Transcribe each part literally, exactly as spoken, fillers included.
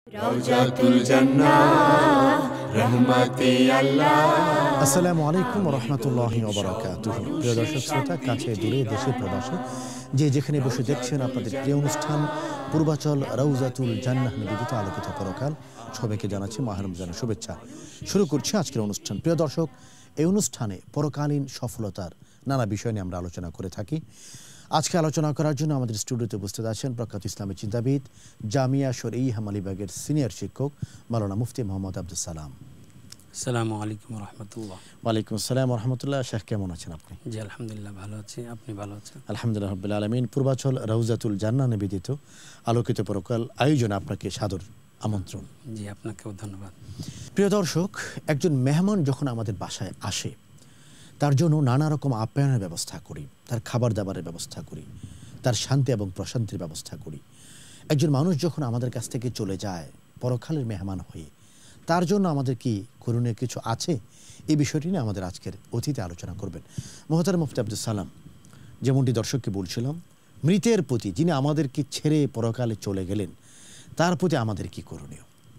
রাউজাতুল জান্নাহ রহমতে আল্লাহ। আসসালামু আলাইকুম ওয়া রাহমাতুল্লাহি ওয়া বারাকাতুহু। প্রিয় দর্শক শ্রোতা, কাছে দূরে দেশে প্রবাসে যে যেখানে বসে দেখছেন আপনাদের প্রিয় অনুষ্ঠান পূর্বাচল রাউজাতুল জান্নাহ নিবেদিত আলোকিত পরকাল, সবাইকে জানাচ্ছি মাহে রমজানের শুভেচ্ছা। শুরু করছি আজকের অনুষ্ঠান। প্রিয় দর্শক, এই অনুষ্ঠানে পরকালীন সফলতার নানা বিষয় নিয়ে আমরা আলোচনা করে থাকি। আজকে আলোচনা করার জন্য আমাদের স্টুডিওতে উপস্থিত আছেন প্রখ্যাত ইসলামী চিন্তাবিদ, জামিয়া শরঈহ মালিবাগের সিনিয়র শিক্ষক মাওলানা মুফতি মোহাম্মদ আব্দুস সালাম। আসসালামু আলাইকুম ওয়া রাহমাতুল্লাহ। ওয়ালাইকুম আসসালাম ওয়া রাহমাতুল্লাহ। শেখ, কেমন আছেন আপনি? জি আলহামদুলিল্লাহ ভালো আছি, আপনি ভালো আছেন? আলহামদুলিল্লাহ রাব্বিল আলামিন। পূর্বাচল রাউজাতুল জান্নাহ নিবেদিত আলোকিত পরকাল আয়োজনে আপনাকে সাদর আমন্ত্রণ। জি আপনাকেও ধন্যবাদ। প্রিয় দর্শক, একজন মেহমান যখন আমাদের বাসায় আসে তার জন্য নানা রকম আপ্যায়নের ব্যবস্থা করি, তার খাবার দাবারের ব্যবস্থা করি, তার শান্তি এবং প্রশান্তির ব্যবস্থা করি। একজন মানুষ যখন আমাদের কাছ থেকে চলে যায় পরকালের মেহমান হয়ে, তার জন্য আমাদের কি করণীয় কিছু আছে? এই বিষয়টি নিয়ে আমাদের আজকের অতিথি আলোচনা করবেন মোহতারাম মুফতি আব্দুস সালাম। যেমনটি দর্শককে বলছিলাম, মৃতের প্রতি, যিনি আমাদেরকে ছেড়ে পরকালে চলে গেলেন, তার প্রতি আমাদের কি করণীয়?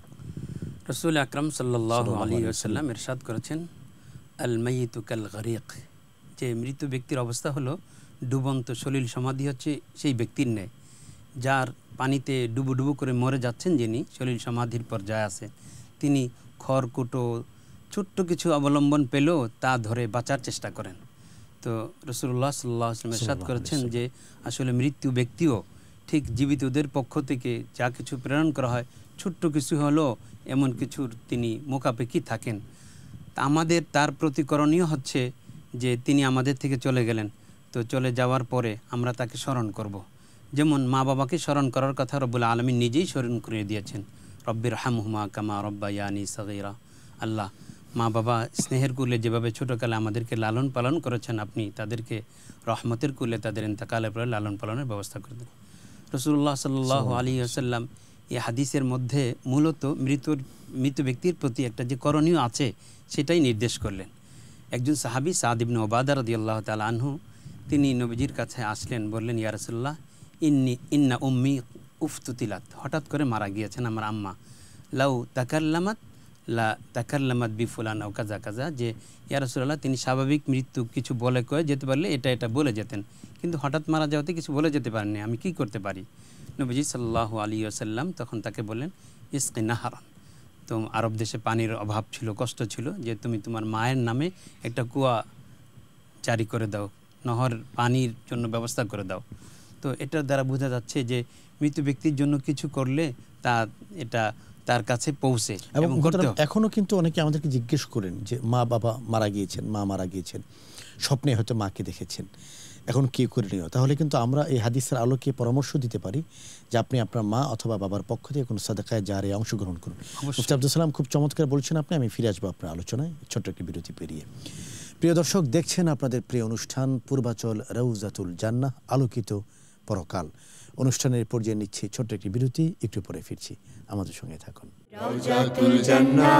রাসূল আকরাম সাল্লাল্লাহু আলাইহি ওয়াসাল্লাম ইরশাদ করেছেন, আল মাইয়িতু কাল গরিক, যে মৃত ব্যক্তির অবস্থা হলো ডুবন্ত সলিল সমাধি হচ্ছে সেই ব্যক্তির ন্যায়, যার পানিতে ডুবু ডুবু করে মরে যাচ্ছেন, যিনি সলিল সমাধির পর্যায়ে আছে, তিনি খড়কুটো ছোট্ট কিছু অবলম্বন পেলেও তা ধরে বাঁচার চেষ্টা করেন। তো রাসূলুল্লাহ সাল্লাল্লাহু আলাইহি ওয়াসাল্লাম ইরশাদ করেছেন যে আসলে মৃত্যু ব্যক্তিও ঠিক জীবিতদের পক্ষ থেকে যা কিছু প্রেরণ করা হয়, ছোট্ট কিছু হলেও এমন কিছুর তিনি মোকাপেক্ষী থাকেন। তা আমাদের তার প্রতিকরণীয় হচ্ছে যে তিনি আমাদের থেকে চলে গেলেন, তো চলে যাওয়ার পরে আমরা তাকে স্মরণ করব। যেমন মা বাবাকে স্মরণ করার কথা রব্বুল আলামিন নিজেই স্মরণ করে দিয়েছেন, রব্বির হামহুমা কামা রব্বায়ানি সগীরা। আল্লাহ, মা বাবা স্নেহের কুলে যেভাবে ছোটোকালে আমাদেরকে লালন পালন করেছেন, আপনি তাদেরকে রহমতের কুলে তাদের ইন্তেকালের পরে লালন পালনের ব্যবস্থা করে দেন। রাসূলুল্লাহ সাল্লাল্লাহু আলাইহি ওয়াসাল্লাম এই হাদিসের মধ্যে মূলত মৃত্যুর মৃত ব্যক্তির প্রতি একটা যে করণীয় আছে সেটাই নির্দেশ করলেন। একজন সাহাবী সাদ ইবনে উবাদা রাদিয়াল্লাহু তাআলা আনহু, তিনি নবীজির কাছে আসলেন, বললেন, ইয়া রাসূলুল্লাহ, ইন্নি ইন্না উম্মি উফতুতিলাত, হঠাৎ করে মারা গিয়েছেন আমার আম্মা, লাউ তাকাল্লামাত লা তাকাল্লামাত বিফুলান আও কাজা কাজা, যে ইয়া রাসূলুল্লাহ, তিনি স্বাভাবিক মৃত্যু কিছু বলে কয়ে যেতে পারলে এটা এটা বলে যেতেন, কিন্তু হঠাৎ মারা যাওয়াতে কিছু বলে যেতে পারেননি, আমি কি করতে পারি? নবীজি সাল্লাল্লাহু আলাইহি ওয়াসাল্লাম তখন তাকে বললেন, ইসকি নাহারান, তো আরব দেশে পানির অভাব ছিল, কষ্ট ছিল, যে তুমি তোমার মায়ের নামে একটা কুয়া জারি করে দাও, নহর পানির জন্য ব্যবস্থা করে দাও। তো এটার দ্বারা বোঝা যাচ্ছে যে মৃত ব্যক্তির জন্য কিছু করলে তা এটা তার কাছে পৌঁছে। এবং এখনো কিন্তু অনেকে আমাদেরকে জিজ্ঞেস করেন যে মা বাবা মারা গিয়েছেন, মা মারা গিয়েছেন, স্বপ্নে হয়তো মাকে দেখেছেন, এখন কি করণীয়? তাহলে কিন্তু আমরা এই হাদিসের আলোকে পরামর্শ দিতে পারি যে আপনি আপনার মা অথবা বাবার পক্ষ থেকে কোনো সাদাকায়ে জারিয়া অংশগ্রহণ করুন। মুফতি আব্দুস সালাম, খুব চমৎকার বলছেন আপনি। আমি ফিরে আসবো আপনার আলোচনায় ছোট্ট একটি বিরতি পেরিয়ে। প্রিয় দর্শক, দেখছেন আপনাদের প্রিয় অনুষ্ঠান পূর্বাচল রাউজাতুল জান্নাহ আলোকিত পরকাল। অনুষ্ঠানের পর্যায়ে নিচ্ছি ছোট্ট একটি বিরতি, একটু পরে ফিরছি, আমাদের সঙ্গে থাকুন। রাউজাতুল জান্নাহ।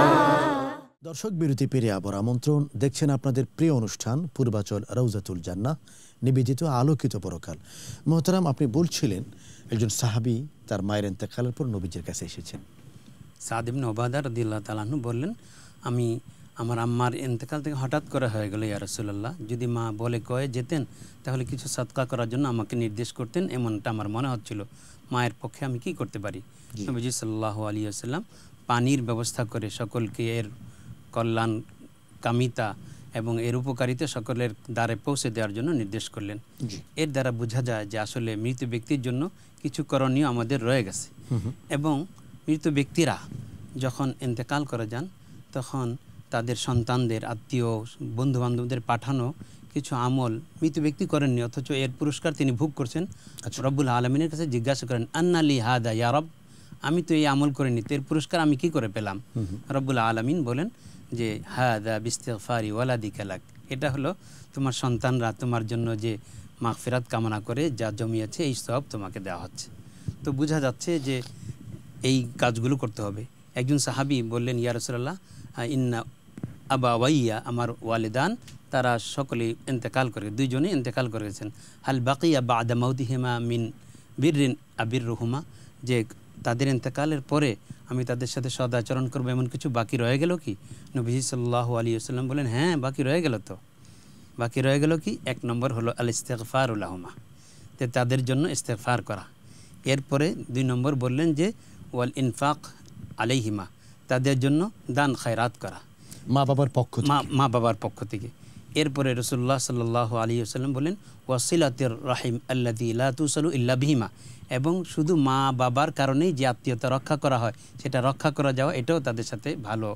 দর্শক, বিরতি পেরিয়ে আবার আমন্ত্রণ। দেখছেন আপনাদের প্রিয় অনুষ্ঠান পূর্বাচল রাউজাতুল জান্নাহ নিবেদিত আলোকিত পরকাল। মোহতারাম, আপনি বলছিলেন একজন সাহাবী তার মায়ের ইন্তেকালের পর নবীজির কাছে এসেছেন। সাদ ইবনে উবাদা রাদিয়াল্লাহু তাআলা আনহু বললেন, আমি আমার আম্মার ইন্তেকাল থেকে হঠাৎ করে হয়ে গেল, ইয়া রাসূলুল্লাহ, যদি মা বলে কয়ে যেতেন তাহলে কিছু সদকা করার জন্য আমাকে নির্দেশ করতেন, এমনটা আমার মনে হচ্ছিল, মায়ের পক্ষে আমি কি করতে পারি? নবীজি সাল্লাল্লাহু আলাইহি ওয়াসাল্লাম পানির ব্যবস্থা করে সকলকে এর কল্যাণ কামিতা এবং এর উপকারিতা সকলের দ্বারে পৌঁছে দেওয়ার জন্য নির্দেশ করলেন। এর দ্বারা বোঝা যায় যে আসলে মৃত ব্যক্তির জন্য কিছু করণীয় আমাদের রয়ে গেছে। এবং মৃত ব্যক্তিরা যখন ইন্তেকাল করে যান, তখন তাদের সন্তানদের, আত্মীয়, বন্ধুবান্ধবদের পাঠানো কিছু আমল মৃত ব্যক্তি করেননি, অথচ এর পুরস্কার তিনি ভোগ করছেন। রব্বুল আলমিনের কাছে জিজ্ঞাসা করেন, আন্না লি হাদা ইয়া রব, আমি তো এই আমল করিনি, তো এর পুরস্কার আমি কি করে পেলাম? রব্বুল আলমিন বলেন যে হাদা বিস্তিগফারি ওয়ালাদিকা লাক, এটা হলো তোমার সন্তানরা তোমার জন্য যে মাগফিরাত কামনা করে যা জমিয়েছে, এই সওয়াব তোমাকে দেওয়া হচ্ছে। তো বোঝা যাচ্ছে যে এই কাজগুলো করতে হবে। একজন সাহাবী বললেন, ইয়া রাসূলুল্লাহ, ইন্না আবা ওয়াইয়া, আমার ওয়ালিদান তারা সকলেই ইন্তেকাল করে, দুইজনেই ইন্তেকাল করেছেন, হাল বাকিয়া বাদা মাউতিহিমা মিন বিররিন আবিররুহুমা, যে তাদের ইন্তেকালের পরে আমি তাদের সাথে সদাচরণ করবো এমন কিছু বাকি রয়ে গেল কি? নবীজি সাল্লাল্লাহু আলাইহি ওয়াসাল্লাম বলেন, হ্যাঁ বাকি রয়ে গেল তো। বাকি রয়ে গেল কি? এক নম্বর হলো আল ইস্তিগফারু লাহুমা, যে তাদের জন্য ইস্তিগফার করা। এরপরে দুই নম্বর বললেন যে ওয়াল ইনফাক আলাইহিমা, তাদের জন্য দান খায়রাত করা মা বাবার পক্ষ থেকে। মা মা বাবার পক্ষ থেকে। এরপরে রাসূলুল্লাহ সাল্লাল্লাহু আলাইহি ওয়াসাল্লাম বলেন ওয়াসিলাতির রাহিম আল্লাযী লা তুসালু ইল্লা বিহিমা, এবং শুধু মা বাবার কারণেই যে আত্মীয়তা রক্ষা করা হয় সেটা রক্ষা করা যাওয়া, এটাও তাদের সাথে ভালো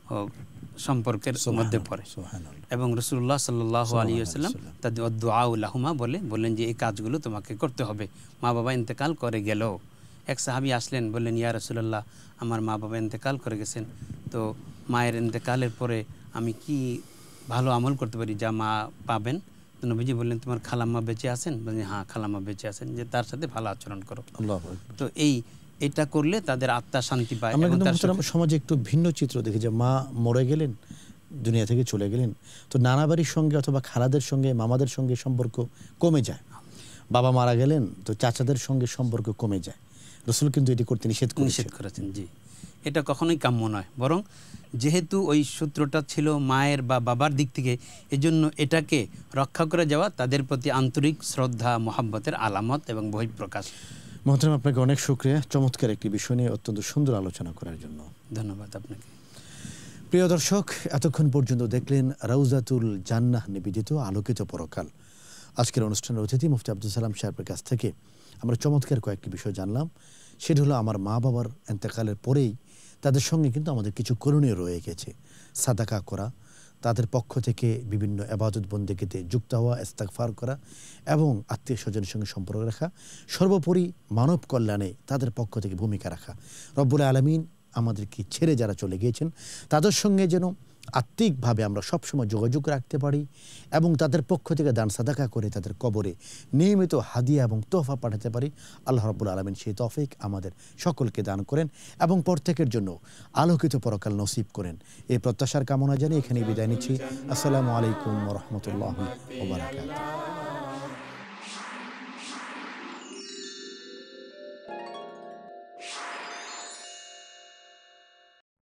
সম্পর্কের মধ্যে পড়ে। এবং রাসূলুল্লাহ সাল্লাল্লাহু আলাইহি ওয়াসাল্লাম তাদের দুআউ লাহুমা বলে বললেন যে এই কাজগুলো তোমাকে করতে হবে মা বাবা ইন্তেকাল করে গেল। এক সাহাবী আসলেন, বললেন ইয়া রাসূলুল্লাহ, আমার মা বাবা ইন্তেকাল করে গেছেন, তো মায়ের ইন্তেকালের পরে আমি কি ভালো আমল করতে পারি যা মা পাবেন? তো নবীজি বললেন তোমার খালাম্মা বেঁচে আছেন? বললেন হ্যাঁ খালাম্মা বেঁচে আছেন, যে তার সাথে ভালো আচরণ করো। আল্লাহু আকবার। তো এই এটা করলে তাদের আত্মা শান্তি পায়। আমরা এবং কিন্তু তার মুহতারাম সমাজে একটু ভিন্ন চিত্র দেখি যে মা মরে গেলেন, দুনিয়া থেকে চলে গেলেন, তো নানা বাড়ির সঙ্গে অথবা খালাদের সঙ্গে মামাদের সঙ্গে সম্পর্ক কমে যায়। বাবা মারা গেলেন তো চাচাদের সঙ্গে সম্পর্ক কমে যায়। রাসূল কিন্তু এটি করতে নিষেধ নিষেধ করেছেন। জি, এটা কখনোই কাম্য নয়, বরং যেহেতু ওই সূত্রটা ছিল মায়ের বা বাবার দিক থেকে, এজন্য এটাকে রক্ষা করে যাওয়া তাদের প্রতি আন্তরিক শ্রদ্ধা মহাব্বতের আলামত এবং বহিঃপ্রকাশ। মুহতারাম আপনাকে অনেক শুকরিয়া চমৎকার একটি বিষয় নিয়ে অত্যন্ত সুন্দর আলোচনা করার জন্য। ধন্যবাদ আপনাকে। প্রিয় দর্শক, এতক্ষণ পর্যন্ত দেখলেন রাউজাতুল জান্নাহ নিবেদিত আলোকিত পরকাল। আজকের অনুষ্ঠানের অতিথি মুফতি আব্দুল সালাম সাহেবের কাছ থেকে আমরা চমৎকার কয়েকটি বিষয় জানলাম। সেটি হলো আমার মা বাবার ইন্তেকালের পরেই তাদের সঙ্গে কিন্তু আমাদের কিছু করণীয় রয়ে গেছে। সাদাকা করা, তাদের পক্ষ থেকে বিভিন্ন ইবাদত বন্দেগিতে যুক্ত হওয়া, ইস্তিগফার করা এবং আত্মীয় স্বজনের সঙ্গে সম্পর্ক রাখা, সর্বোপরি মানব কল্যাণে তাদের পক্ষ থেকে ভূমিকা রাখা। রব্বুল আলামিন আমাদেরকে ছেড়ে যারা চলে গিয়েছেন তাদের সঙ্গে যেন আত্মিকভাবে আমরা সবসময় যোগাযোগ রাখতে পারি এবং তাদের পক্ষ থেকে দান সাদাকা করে তাদের কবরে নিয়মিত হাদিয়া এবং তোহফা পাঠাতে পারি। আল্লাহ রাব্বুল আলামিন সেই তৌফিক আমাদের সকলকে দান করেন এবং প্রত্যেকের জন্য আলোকিত পরকাল নসিব করেন। এই প্রত্যাশার কামনা জানিয়ে এখানেই বিদায় নিচ্ছি। আসসালামু আলাইকুম ওয়া রাহমাতুল্লাহি ওয়া বারাকাতুহু।